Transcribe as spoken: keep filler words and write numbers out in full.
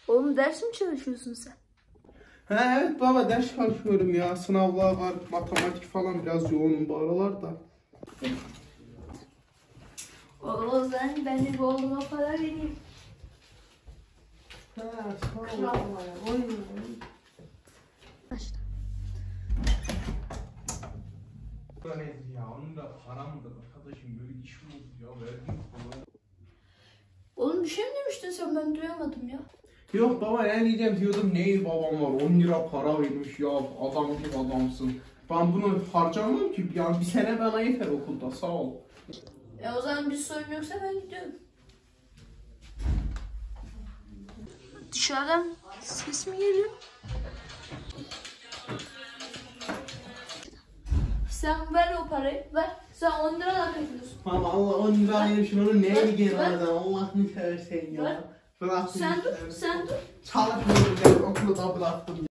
Oğlum ders mi çalışıyorsun sen? Ha, evet baba, ders çalışıyorum ya. Sınavlar var, matematik falan, biraz yoğunum bu aralar da. O zaman ben de bu oğluma para vereyim. Ha, sağ ol. Başla. Ya onun da paramdır arkadaşım, böyle iş mi olur ya, verdim falan. Oğlum bir şey mi demiştin sen, ben duyamadım ya. Yok baba, ne diyeceğim diyordum, neyi babam var, on lira para vermiş ya, adam gibi adamsın. Ben bunu harcamam ki, yani bir sene bana yeter okulda, sağ ol. E o zaman bir sorun yoksa ben gidiyorum. Dışarıdan ses mi geliyor? Sen ver o parayı, ver. Sen on lira da veriyorsun. Baba Allah, on lira vermişim, onu neye Ver, gidiyor ver. oradan, Allah'ını seversen ya. Ver. Bırak Sen beni dur, seversen. sen dur. Çalışmıyorum, ben okulu da bıraktım.